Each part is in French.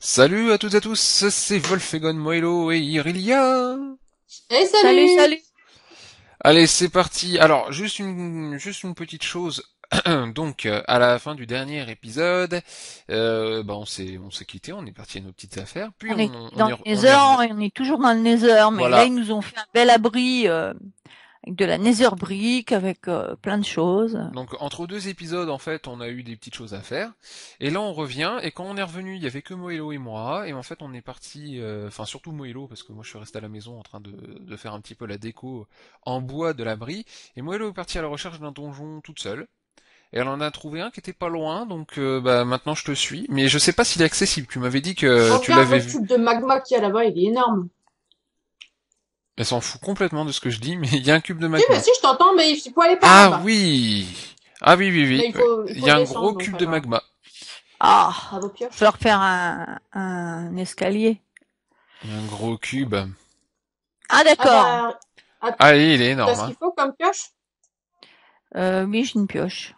Salut à toutes et à tous, c'est Wolfegon Moelo et Irelia. Eh Salut, salut! salut. Allez, c'est parti. Alors, juste une petite chose. Donc, à la fin du dernier épisode, on s'est quitté, on est parti à nos petites affaires, puis On est on dans est, le on est Nether, revenu. et on est toujours dans le Nether, mais là Voilà. ils nous ont fait un bel abri avec de la Nether brick, avec plein de choses. Donc, entre deux épisodes, en fait, on a eu des petites choses à faire. Et là, on revient, et quand on est revenu, il y avait que Moelo et moi, et en fait, on est parti, enfin, surtout Moelo, parce que moi, je suis resté à la maison en train de faire un petit peu la déco en bois de l'abri, et Moelo est parti à la recherche d'un donjon toute seule. Et elle en a trouvé un qui était pas loin, donc maintenant je te suis. Mais je sais pas s'il est accessible. Tu m'avais dit que tu Regarde l'avais le vu. cube de magma qu'il y a là-bas, il est énorme. Elle s'en fout complètement de ce que je dis, mais il y a un cube de Si, mais magma. si, je t'entends, mais il faut aller par Ah là-bas. oui. Ah oui, oui, Mais oui. il Il y faut a un gros descendre, donc cube pas de grave. magma. Ah, À vos je vais pioches. leur faire un escalier. Un gros cube. Ah Ah d'accord. bah, ah, Ah oui, il est t'as énorme, ce hein. qu'il faut comme pioche? Oui, j'ai une pioche.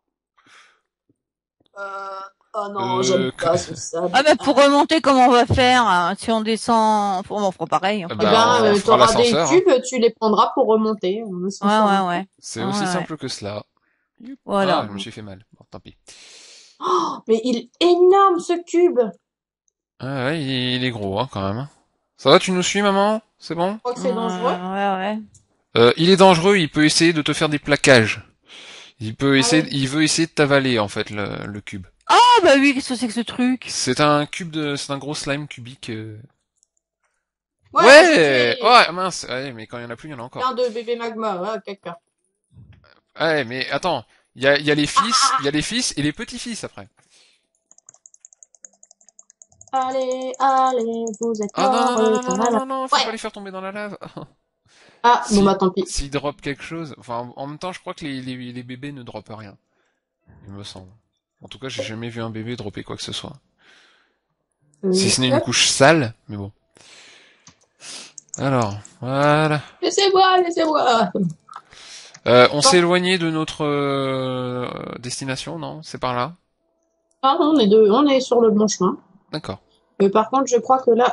Euh, oh non, j'aime Euh, que- pas ce sable. Ah mais pour Ah. remonter, comment on va faire hein, si on descend? On fera pareil, on fera Eh des ben, on ascenseurs. fera t'auras des l'ascenseur, hein. cubes, tu les prendras pour remonter. Un Ouais, ascenseur ouais, de quoi? ouais. C'est Ouais, aussi ouais. simple que cela. Youp. Ah, Voilà. je me suis fait mal. Bon, tant pis. Oh, mais il est énorme ce cube! Ah ouais, il est gros, hein, quand même, hein. Ça va, tu nous suis, maman? C'est bon? Je crois que Ouais, c'est dangereux. ouais. Il est dangereux, il peut essayer de te faire des plaquages. Ah oui. Il veut essayer de t'avaler en fait le cube. Ah bah oui, qu'est-ce que c'est que ce truc? C'est un gros slime cubique. Ouais, moi j'ai Ouais, tué ouais, mince, ouais, mais quand il y en a plus, il y en a encore. plein de bébés magma, ouais, quelqu'un. Ouais, mais attends, il y a les fils et les petits-fils après. Allez, allez, vous êtes Ah non morts non non non dans non la non lave. non non, faut Ouais! pas les faire tomber dans la lave. Ah, bon bah tant pis. S'ils drop quelque chose, enfin en même temps, je crois que les bébés ne droppent rien, il me semble. En tout cas, j'ai jamais vu un bébé dropper quoi que ce soit. Si ce n'est une Hop. couche sale, mais bon. Alors, voilà. Laissez-moi, laissez-moi. On Bon, s'est éloigné de notre destination, non? C'est par là? ah, on est sur le bon chemin. D'accord. Mais par contre, je crois que là,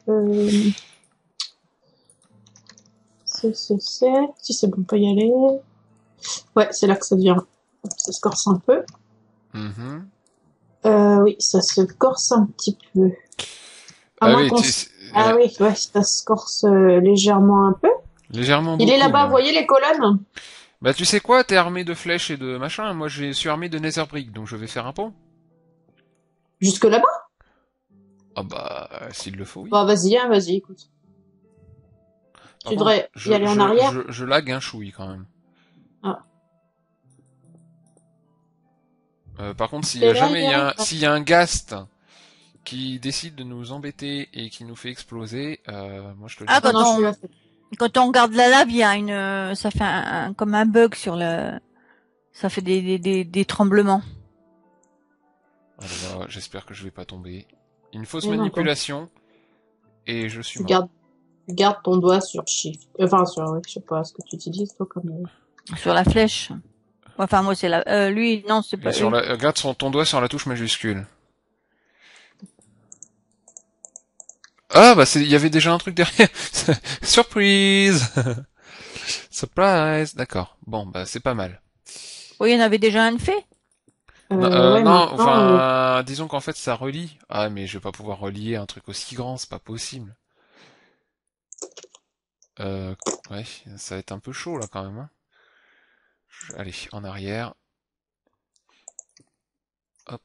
si c'est bon, on peut y aller. Ouais, c'est là que ça devient, ça se corse un peu. Mhm. Oui, ça se corse un petit peu. À Ah moins oui, qu'on ah oui, ouais, ça se corse légèrement un peu. légèrement Il est beaucoup là-bas, vous même. voyez les colonnes? Bah tu sais quoi, t'es armé de flèches et de machin, moi je suis armé de nether brick, donc je vais faire un pont. Jusque là-bas? Ah bah, s'il le faut, oui. Bah vas-y, hein, vas-y, écoute. Par Tu contre, devrais y aller en arrière. je lag un chouï quand même. Ah. Par contre, Et là, il y a... s'il y a un ghast qui décide de nous embêter et qui nous fait exploser, moi je te le dis Ah Ah tout non, de je suite. suis là. quand on regarde la lave, il y a ça fait comme un bug sur ça fait des tremblements. Ah là là, j'espère que je vais pas tomber. Une fausse Mais non, quoi. manipulation et je suis Tu mort. gardes, tu gardes ton doigt sur Shift. Enfin, sur, oui, je sais pas ce que tu utilises, toi, comme... Sur la flèche. Enfin, moi, c'est lui, non, c'est Et pas lui. regarde ton doigt sur la touche majuscule. Ah bah il y avait déjà un truc derrière. Surprise. Surprise. D'accord. Bon bah c'est pas mal. Oui, il y en avait déjà un de fait. Ouais, Non, maintenant, enfin disons qu'en fait ça relie. Ah mais je vais pas pouvoir relier un truc aussi grand, c'est pas possible. Euh, ouais, ça va être un peu chaud là quand même, hein. Allez, en arrière. Hop.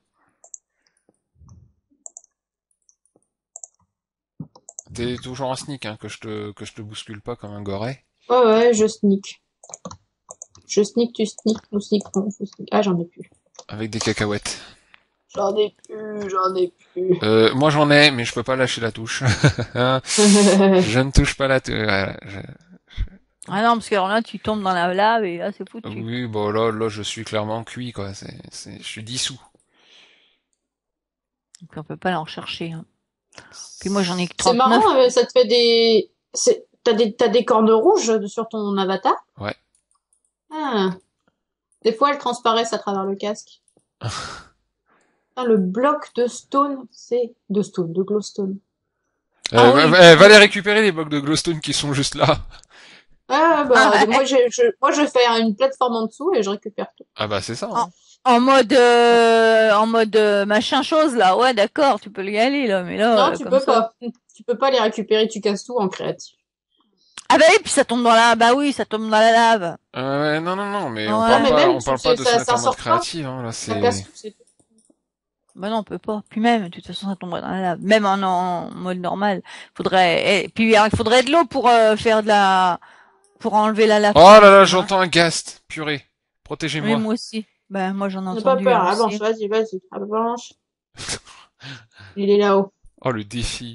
T'es toujours en sneak, hein, que je te bouscule pas comme un goret. ouais, je sneak. Je sneak, tu sneak, nous sneakons, vous sneak. Ah, j'en ai plus. Avec des cacahuètes. J'en ai plus. Moi j'en ai, mais je peux pas lâcher la touche. Je ne touche pas la touche. Voilà, Ah non, parce que alors là, tu tombes dans la lave et là, c'est foutu. oui, bon là je suis clairement cuit quoi. Je suis dissous. Donc on peut pas en rechercher. Hein. Puis moi, j'en ai que C'est 39. marrant, ça te fait t'as des cornes rouges sur ton avatar? Ouais. Ah. Des fois, elles transparaissent à travers le casque. Putain, le bloc de stone, c'est de glowstone. Ah oui. Va les récupérer les blocs de glowstone qui sont juste là. Ah Ah, bah moi je fais une plateforme en dessous et je récupère tout. Ah bah c'est ça. en, Hein. en mode machin chose là. Ouais, d'accord, tu peux y aller là, mais là Non, tu comme peux ça. pas. Tu peux pas les récupérer, tu casses tout en créatif. Ah bah oui, puis ça tombe dans la. Bah oui, ça tombe dans la lave. Non, mais Ah Ouais. mais même on parle pas de se mettre ça en mode sort pas, créatif. Hein. Là ça casse c'est. tout, c'est tout. Bah non, on peut pas. Puis même, de toute façon, ça tomberait dans la lave. Même en mode normal, faudrait. Et puis il faudrait de l'eau pour faire de la, pour enlever la lave. Oh Sur là le là, feu, hein. j'entends un ghast. Purée. Oui, Protégez-moi. moi aussi. Ben moi j'en ai N'aie pas entendu peur, un avance, aussi. vas-y, avance. Il est là-haut. Oh le défi.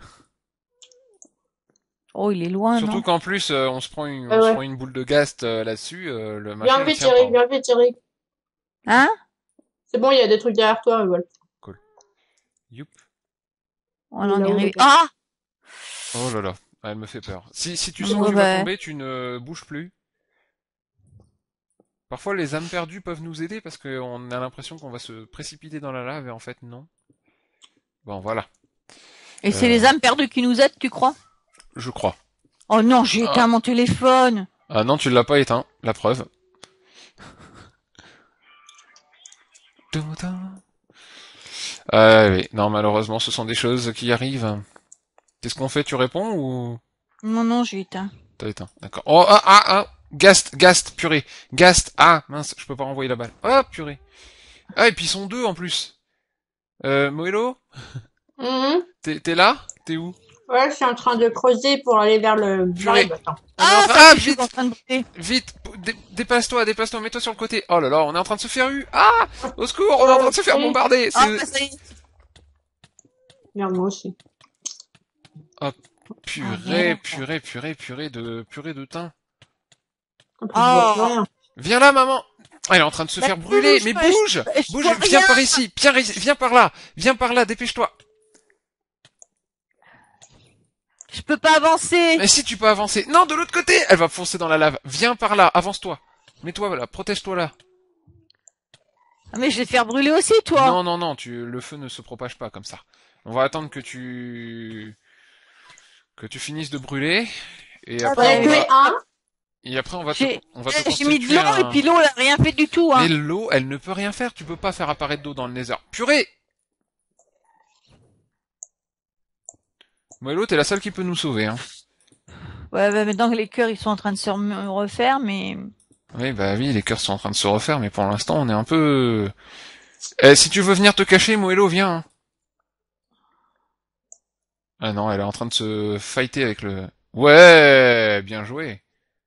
Oh, il est loin, Surtout non? qu'en plus Ouais, on se ouais. prend une boule de ghast là-dessus. Le machin il tient pas. Hein. Viens vite, Thierry. Hein? C'est bon, il y a des trucs derrière toi, voilà. Cool. Youp. On Il est en est là-haut, arrivé. là-bas. Ah! Oh là là. Ah, elle me fait peur. Si tu sens que Ouais, tu vas bah, tomber, tu ne bouges plus. Parfois, les âmes perdues peuvent nous aider parce qu'on a l'impression qu'on va se précipiter dans la lave et en fait, non. Bon, voilà. et c'est les âmes perdues qui nous aident, tu crois? Je crois. Oh non, j'ai Ah, éteint mon téléphone. ah non, tu l'as pas éteint. La preuve. Oui. Non, malheureusement, ce sont des choses qui arrivent. Qu'est-ce qu'on fait? Tu réponds ou Non, non, j'ai éteint. t'as éteint? D'accord. Oh, Gast, purée. Gast, ah, mince, je peux pas renvoyer la balle. Ah, purée. Ah, et puis ils sont deux en plus. Moelo? Mhm. T'es là? T'es où? Ouais, je suis en train de creuser pour aller vers le... Purée. J'arrive, attends. Ah, ça Ah, fait, je suis en vite! train de brûler. Vite! Dépasse-toi, mets-toi sur le côté. Oh là là, on est en train de se faire eu. Ah! Au secours, on est en train de se faire bombarder. Ah, bah, ça y est. Merde, moi aussi. Oh, merde. purée de thym. En plus, je vois plus Oh. rien. Viens là, maman! Elle est en train de se Bah, faire brûler, mais bouge! je Bouge, vois viens rien. par ici, viens par là, dépêche-toi! Je peux pas avancer. Mais si tu peux avancer. Non, de l'autre côté! Elle va foncer dans la lave. Viens par là, avance-toi. Mets-toi là, protège-toi là. Ah, mais je vais te faire brûler aussi, toi. Non, le feu ne se propage pas comme ça. On va attendre que tu finisses de brûler. Et Ah, après, J'en ai tué un. et après on va te J'ai mis de constituer l'eau et puis l'eau, elle a rien fait du tout, hein. Mais l'eau, elle ne peut rien faire. Tu peux pas faire apparaître d'eau dans le Nether. Purée! Moello, t'es la seule qui peut nous sauver, hein. Ouais, bah, maintenant que les cœurs, ils sont en train de se refaire, mais... Oui, bah oui, les cœurs sont en train de se refaire, mais pour l'instant, on est un peu... si tu veux venir te cacher, Moello, viens. Hein. Ah non, elle est en train de se fighter avec le... Ouais, bien joué.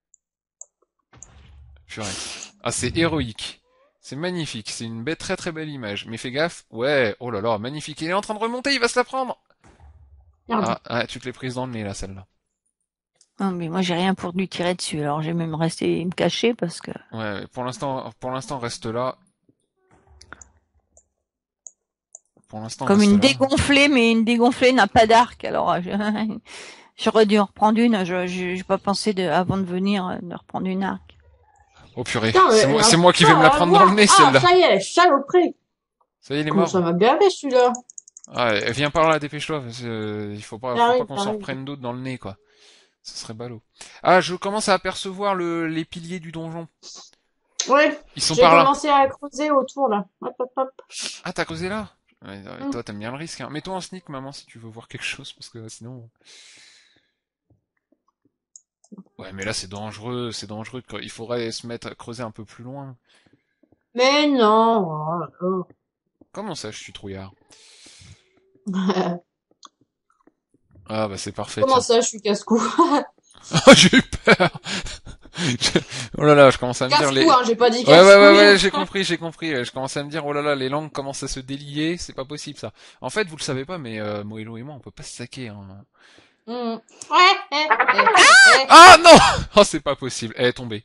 Purée. Ah, c'est héroïque. C'est magnifique. C'est une très très belle image. Mais fais gaffe. Ouais, oh là là, magnifique. Il est en train de remonter, il va se la prendre. Merde. Ah, tu te l'es prise dans le nez, là, celle-là. Non, mais moi, j'ai rien pour lui tirer dessus, alors je vais même rester me cacher parce que... Ouais, pour l'instant, reste là. Pour l'instant, Comme reste une là. dégonflée, mais une dégonflée n'a pas d'arc, alors j'aurais dû en reprendre une, j'ai pas pensé avant de venir de reprendre une arc. Oh purée, Putain, c'est moi qui vais me la prendre dans le nez, celle-là. Ah, ça y est, saloperie. Ça y est, il est Comment mort. ça m'a gavé, celui-là? Ah, viens par là, dépêche-toi, parce que, il faut pas qu'on s'en J'arrive. reprenne d'autres dans le nez, quoi. Ce serait ballot. Ah, je commence à apercevoir les piliers du donjon. Ouais, Ils sont j'ai par là. commencé à creuser autour, là. Hop. Ah, t'as causé là? Ouais, toi, t'aimes bien le risque, hein. Mets-toi en sneak, maman, si tu veux voir quelque chose, parce que sinon... Ouais, mais là, c'est dangereux. Il faudrait se mettre à creuser un peu plus loin. Mais non. Oh, Comment ça, je suis trouillard? oh. Ah, bah, c'est parfait. Comment Tiens. ça, je suis casse-cou? Oh, j'ai eu peur! Oh là là, je commence à me dire Casse-cou, hein, j'ai pas dit Ouais, casse-cou. j'ai compris. Je commence à me dire, oh là là, les langues commencent à se délier, c'est pas possible ça. En fait, vous le savez pas, mais Moello et moi, on peut pas se saquer. Hein. Ouais. Ah non! Oh, c'est pas possible. Elle est tombée.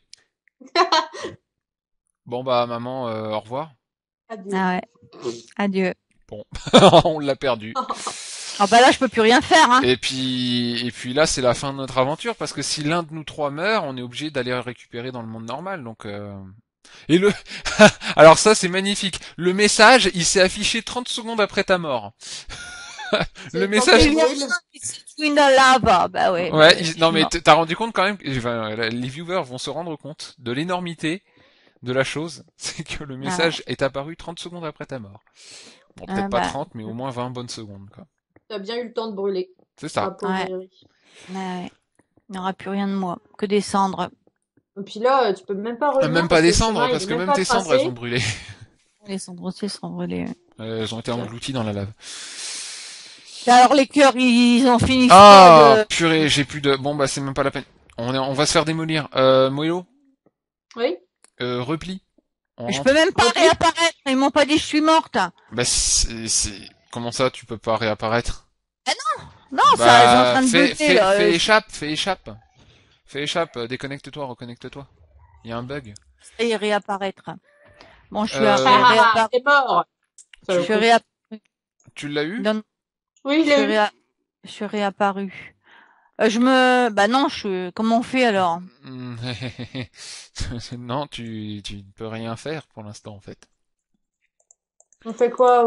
Bon bah, maman, au revoir. Adieu. Ah ouais. Adieu. Bon, on l'a perdu. Ah bah là, je peux plus rien faire, hein. Et puis là, c'est la fin de notre aventure parce que si l'un de nous trois meurt, on est obligé d'aller le récupérer dans le monde normal. Donc, Et le, alors ça c'est magnifique. Le message, il s'est affiché 30 secondes après ta mort. Le C'est quand message, tu brûles. Une lava, bah ouais, ouais, je non suis mais mort. t'as rendu compte quand même, enfin, les viewers vont se rendre compte de l'énormité de la chose, c'est que le Ah ouais. message est apparu 30 secondes après ta mort. Bon, Ah peut-être pas bah, 30, mais au moins 20 bonnes secondes, quoi. T'as bien eu le temps de brûler. C'est ça. ouais, Bravo, Riri. ouais. Il n'y aura plus rien de moi, que des cendres. Et puis là, tu peux même pas revenir Même pas parce que des le chemin, cendres, il parce est que même même pas tes cendres, elles ont tracé. brûlé. Les cendres aussi seront brûlées. Elles ont été Tiens. englouties dans la lave. Et alors les cœurs, ils en finissent pas Ah, de... purée, j'ai plus de... Bon, bah, c'est même pas la peine. On va se faire démolir. Moelo, Oui? repli. On Je peux rentre. même pas Repli? réapparaître, ils m'ont pas dit que je suis morte. Bah, comment ça, tu peux pas réapparaître? Non, ça, ils sont en Bah, train de bugger, là. fais échappe. Fais échappe, déconnecte-toi, reconnecte-toi. Il y a un bug. Ça y est, réapparaître. Bon, Ah ah ah, réapparu. t'es mort! Je suis Saloperie. réapparu. Tu l'as eu? Non, Oui, je je suis l'ai eu. je suis réapparu. Bah non, comment on fait alors? Hmm, non, tu ne peux rien faire pour l'instant, en fait. On fait quoi?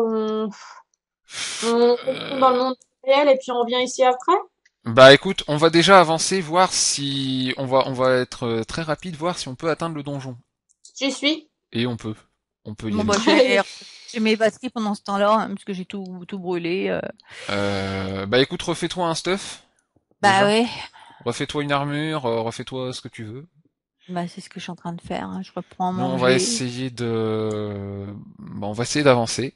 On retourne dans le Euh, monde réel et puis on revient ici après? Bah écoute, on va déjà avancer, voir si on va être très rapide, voir si on peut atteindre le donjon. J'y suis. Et on peut y Bon, aller. bah, j'ai mes batteries pendant ce temps-là, hein, parce que j'ai tout brûlé. Bah écoute, refais-toi un stuff Bah déjà. ouais, Refais-toi une armure, refais-toi ce que tu veux. bah c'est ce que je suis en train de faire, hein. Je reprends à Nous, on va manger. essayer bah, on va essayer d'avancer.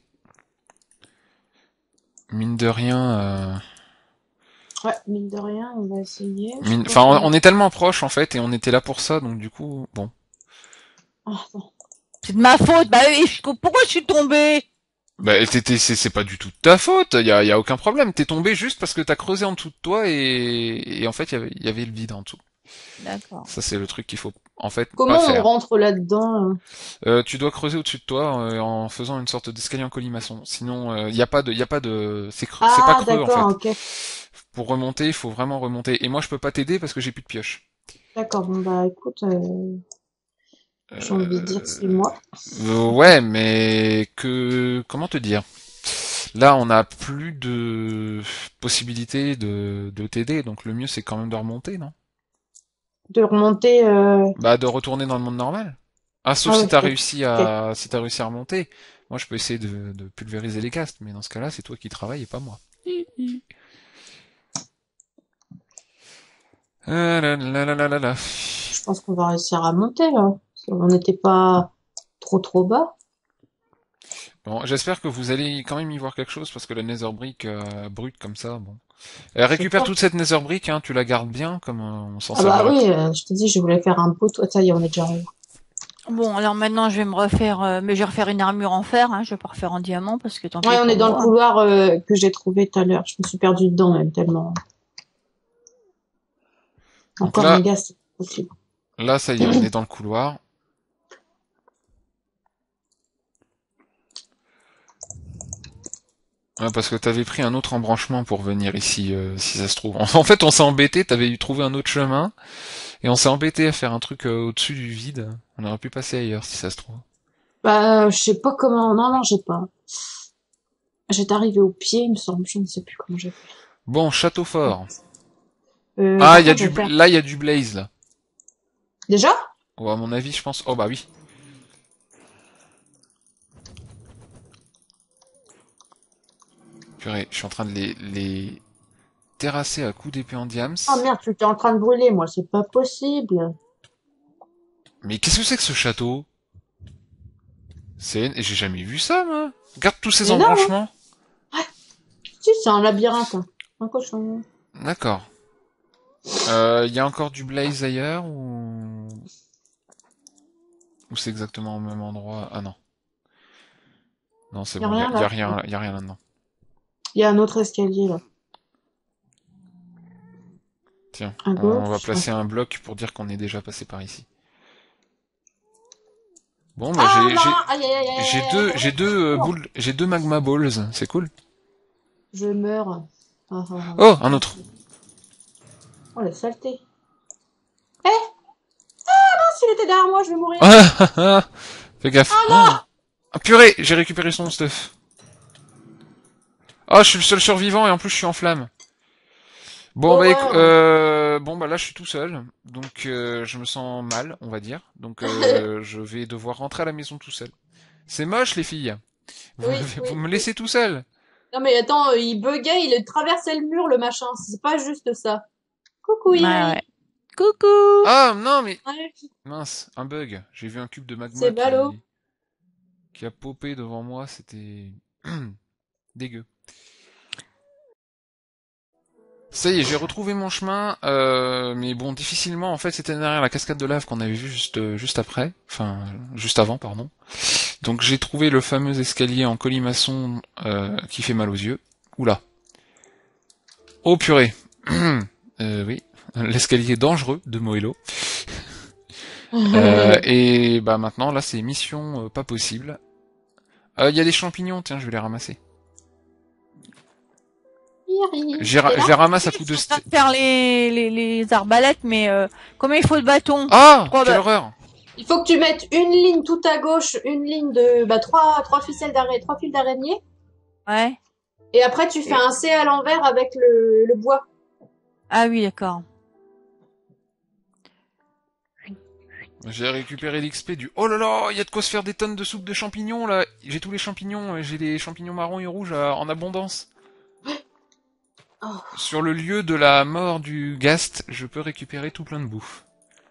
Mine de rien, Ouais, mine de rien, on va essayer. Je enfin, pense qu'on a... on est tellement proches en fait, et on était là pour ça, donc du coup, bon. Ah, attends. C'est de ma faute, bah oui, pourquoi je suis tombée? Bah, c'est pas du tout de ta faute. Y a aucun problème. T'es tombé juste parce que t'as creusé en dessous de toi et en fait il y avait le vide en dessous. D'accord. Ça c'est le truc qu'il faut en fait pas Comment on faire. rentre là-dedans? Tu dois creuser au-dessus de toi en faisant une sorte d'escalier en colimaçon. Sinon y a pas de c'est pas Ah, creux en d'accord, fait. ok. Pour remonter, il faut vraiment remonter. Et moi je peux pas t'aider parce que j'ai plus de pioche. D'accord, bon bah écoute, j'ai envie de dire c'est moi. Ouais, mais que comment te dire? Là, on a plus de possibilités de t'aider, donc le mieux c'est quand même de remonter, non? De remonter... Bah, de retourner dans le monde normal. Ah, sauf Ah si ouais, t'as d'accord. réussi Ok. si t'as réussi à remonter. Moi, je peux essayer de pulvériser les castes, mais dans ce cas-là, c'est toi qui travailles et pas moi. Là, là, là, là, là, là. Je pense qu'on va réussir à monter là. On n'était pas trop bas. Bon, j'espère que vous allez quand même y voir quelque chose parce que la Nether Brick brute comme ça, bon. Je sais Récupère pas. toute cette Nether Brick, hein, tu la gardes bien, comme on s'en Ah bah servira. oui, je te dis, je voulais faire un pot. Toi, ça y est, on est déjà en haut. Bon, alors maintenant, je vais me refaire, mais je vais refaire une armure en fer, hein. Je vais pas refaire en diamant parce que tant Ouais, pis on est pour dans le moi. couloir que j'ai trouvé tout à l'heure. Je me suis perdue dedans même tellement. Donc Encore un là, gars, c'est pas possible. là, ça y est, on est dans le couloir. Ouais, parce que t'avais pris un autre embranchement pour venir ici, si ça se trouve. En fait, on s'est embêté, t'avais trouvé un autre chemin, et on s'est embêté à faire un truc au-dessus du vide. On aurait pu passer ailleurs, si ça se trouve. Bah, je sais pas comment. Non, non, j'ai pas. J'étais arrivée au pied, il me semble. Je ne sais plus comment j'ai fait. Bon, château fort. Par contre, je vais faire. Là, il y a du blaze, là. Déjà? Oh, à mon avis, je pense, oh bah oui. Purée, je suis en train de les terrasser à coups d'épée en diams. Oh merde, tu t'es en train de brûler, moi, c'est pas possible. Mais qu'est-ce que c'est que ce château? J'ai jamais vu ça, moi. Regarde tous ces Énorme, hein? embranchements. Si, c'est un labyrinthe, hein. Un cochon. D'accord. Il y a encore du blaze ailleurs ou c'est exactement au même endroit? Ah non. Non, c'est Y a bon, rien là. y a rien là-dedans. Il y a un autre escalier là. Tiens, À on va gauche. placer un bloc pour dire qu'on est déjà passé par ici. Bon, bah Ah non! Aïe aïe aïe aïe aïe aïe. j'ai deux magma balls, c'est cool. Je meurs. Ah, ah, ah. Oh, un autre. Oh la saleté. il était derrière moi, je vais mourir. Fais gaffe. Oh non! Ah, purée, j'ai récupéré son stuff. Ah, je suis le seul survivant et en plus je suis en flamme. Bon bah Horreur. bon bah là je suis tout seul, donc je me sens mal, on va dire. Donc je vais devoir rentrer à la maison tout seul. C'est moche les filles. Oui, Vous oui, me oui. laissez tout seul. Non mais attends, il buguait, il traversait le mur, le machin. C'est pas juste ça. Coucou Ouais, ouais. Iri. Coucou! Ah non mais Ouais, mince, un bug. J'ai vu un cube de magma c'est ballot. qui a popé devant moi, c'était dégueu. Ça y est, j'ai retrouvé mon chemin, mais bon, difficilement, en fait, c'était derrière la cascade de lave qu'on avait vu juste après, enfin, juste avant, pardon. Donc j'ai trouvé le fameux escalier en colimaçon qui fait mal aux yeux. Oula. Oh purée. Oui, l'escalier dangereux de Moello. Et bah maintenant, là, c'est mission pas possible. Il y a des champignons, tiens, je vais les ramasser. Iri, Je t'es les là? ramasse à Je coups suis de... en train de faire les arbalètes, mais combien il faut de bâtons? Ah, Trois quelle ba- horreur. Il faut que tu mettes une ligne tout à gauche, une ligne de trois ficelles d'araignée, trois fils d'araignée, Ouais. et après tu fais un C à l'envers avec le bois. Ah oui, d'accord. J'ai récupéré l'XP du... Oh là là, il y a de quoi se faire des tonnes de soupe de champignons, là. J'ai tous les champignons, j'ai des champignons marrons et rouges en abondance. Oh. Sur le lieu de la mort du Gast, je peux récupérer tout plein de bouffe.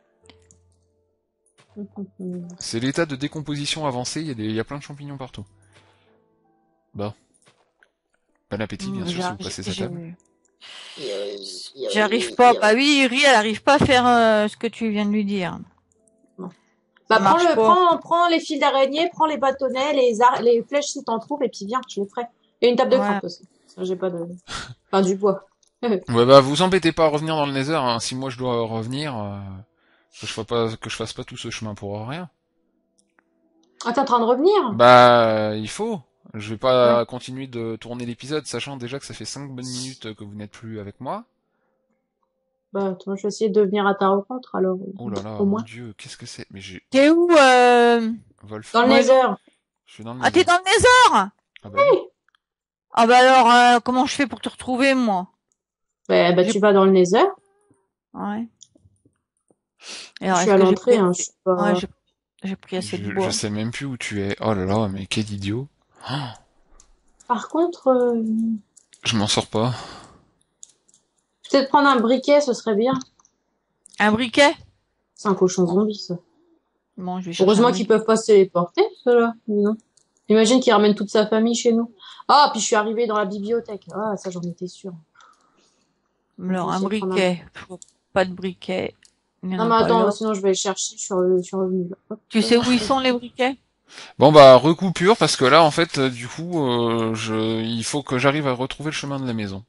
C'est l'état de décomposition avancé, il y a plein de champignons partout. Bon. Bon appétit, bien sûr, si vous passez à table. J'arrive pas. Bah oui, Iri, elle arrive pas à faire ce que tu viens de lui dire. Bah Ça marche pas. prends les fils d'araignée, prends les bâtonnets, les flèches si t'en trouves, et puis viens, je les ferai. Et une table de Ouais. craft aussi. Ça, j'ai pas de, enfin, du bois. Ouais bah vous embêtez pas à revenir dans le Nether, hein. Si moi je dois revenir, que je fasse pas tout ce chemin pour rien. Ah, t'es en train de revenir? Bah il faut. Je vais Ouais. pas continuer de tourner l'épisode, sachant déjà que ça fait 5 bonnes minutes que vous n'êtes plus avec moi. Bah, attends, je vais essayer de venir à ta rencontre, alors, Oh là là, au mon moins. dieu, qu'est-ce que c'est? Mais j'ai... T'es où, Wolf. Dans le Moello? Nether. Je suis dans le Ah, t'es Nether. dans le Nether? Ah bah oui. Ah bah alors, comment je fais pour te retrouver, moi? Bah, J'ai... tu vas dans le Nether. Ouais. Et Je alors, suis est-ce à que j'ai l'entrée, pris hein, je assez... suis Ouais, pas... j'ai pris assez de Je bois. sais même plus où tu es. Oh là là, mais quel idiot. Oh, Par contre, je m'en sors pas. peut-être prendre un briquet, ce serait bien. Un briquet? C'est un cochon zombie, ça. Bon, je vais chercher un Heureusement qu'ils briquet. peuvent pas se téléporter, ceux-là. Dis donc. Imagine qu'ils ramènent toute sa famille chez nous. Ah, puis je suis arrivée dans la bibliothèque. Ah, ça, j'en étais sûre. Je vais Alors, un essayer de prendre un... briquet. Pas de briquet. Il n'y en Non, a mais pas attends, là. sinon je vais le chercher. Je suis revenue là. Hop. Tu sais où ils sont, les briquets? Bon bah recoupure parce que là en fait du coup il faut que j'arrive à retrouver le chemin de la maison.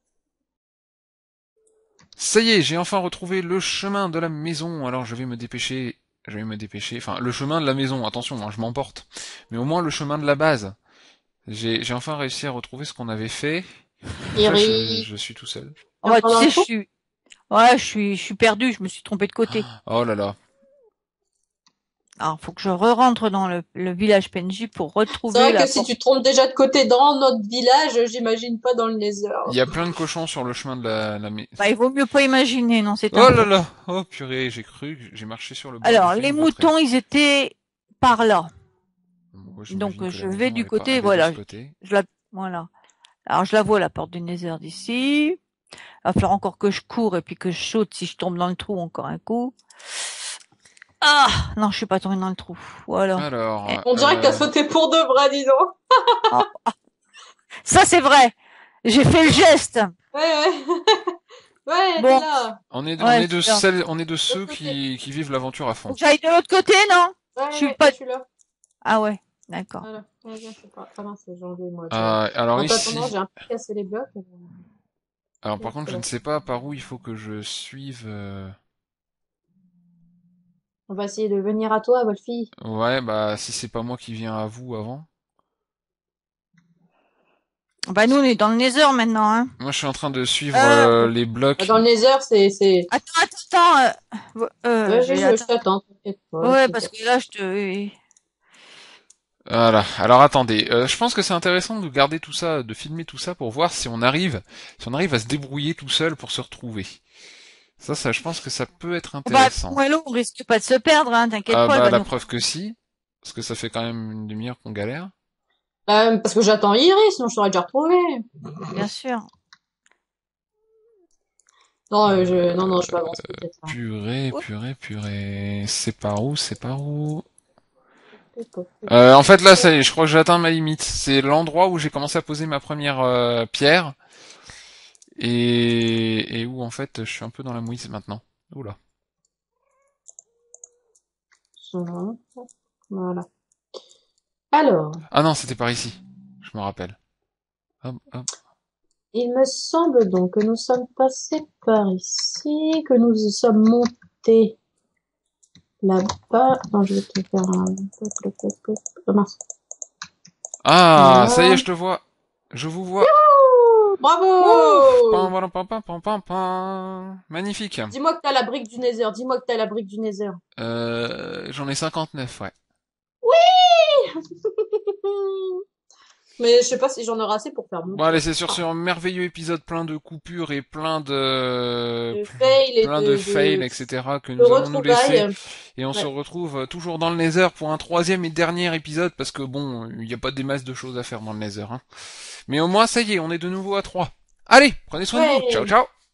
Ça y est, j'ai enfin retrouvé le chemin de la maison. Alors je vais me dépêcher. Je vais me dépêcher. Enfin le chemin de la maison. Attention, hein, je m'emporte. Mais au moins le chemin de la base. J'ai enfin réussi à retrouver ce qu'on avait fait. Donc là Iri. je suis tout seul. Oh, T'es bah, encore tu dans le sais, trou? ouais, je suis perdu, je me suis trompé de côté. Oh là là. Alors, faut que je re-rentre dans le village PNJ pour C'est retrouver vrai que la si porte. tu te trompes déjà de côté dans notre village, j'imagine pas dans le Nether. Il y a plein de cochons sur le chemin de la maison. Bah, il vaut mieux pas imaginer, non, c'est un Oh là faux. là. Oh purée, j'ai cru que j'ai marché sur le bord, j'ai Alors, fait les une vautrée. moutons, ils étaient par là. Bon, ouais, Donc, j'imagine que la je vais maison du côté, elle est de ce voilà. côté. Voilà. Alors, je la vois, la porte du Nether d'ici. Il va falloir encore que je cours et puis que je saute si je tombe dans le trou encore un coup. Ah! Non, je suis pas tombée dans le trou. Voilà. Eh, Alors, On dirait que t'as sauté pour deux bras, dis donc. oh. Ça, c'est vrai. J'ai fait le geste. Ouais, ouais. Ouais, t'es Bon. là. Ouais, super. on est de ceux L'autre côté. qui vivent l'aventure à Faut fond. que j'aille de l'autre côté, non? Ouais, Je suis ouais, pas... je suis là. Ah ouais. D'accord. Voilà. Ouais, viens, c'est pas... Ah mince, j'ai enlevé moi. Tu vois. Alors En t'attendant, ici, j'ai un peu cassé les blocs. alors par contre, je ne sais pas par où il faut que je suive. On va essayer de venir à toi, Wolfie. Ouais, bah si c'est pas moi qui viens à vous avant. Bah nous on est dans le Nether maintenant, hein. Moi, je suis en train de suivre les blocs. Dans le Nether, c'est... Attends. Vas-y, je attends. t'attends, t'inquiète pas. Ouais, parce que là je te. Voilà. Alors attendez, je pense que c'est intéressant de garder tout ça, de filmer tout ça pour voir si on arrive à se débrouiller tout seul pour se retrouver. Ça, je pense que ça peut être Bah, intéressant. Moello, on risque pas de se perdre, hein. T'inquiète Ah pas, elle bah va la nous. preuve que si, parce que ça fait quand même une demi-heure qu'on galère. Parce que j'attends Iris, sinon je t'aurais déjà retrouvé. Bien sûr. Non, non, je m'avance peut-être. Purée. C'est par où? En fait là, ça y est, je crois que j'ai atteint ma limite. C'est l'endroit où j'ai commencé à poser ma première pierre et où en fait je suis un peu dans la mouise maintenant. Oula. Voilà. Alors, Ah non, c'était par ici. Je me rappelle. Hop. il me semble donc que nous sommes passés par ici, que nous sommes montés là-bas. Attends, je vais te faire un... Oh, mince. Ah, Voilà. ça y est, je te vois. Je vous vois. Bravo! Pam. Magnifique. Dis-moi que t'as la brique du Nether. Dis-moi que t'as la brique du Nether. J'en ai 59, ouais. Mais je sais pas si j'en aurai assez pour faire mon Bon allez, tour. c'est sur ce merveilleux épisode plein de coupures et plein de fail et de fails, etc. que de nous allons nous laisser. retrouvailles. Et on se Ouais. retrouve toujours dans le Nether pour un troisième et dernier épisode parce que bon, il n'y a pas des masses de choses à faire dans le Nether. Hein. Mais au moins, ça y est, on est de nouveau à 3. Allez, prenez soin de vous. Ouais. Ciao.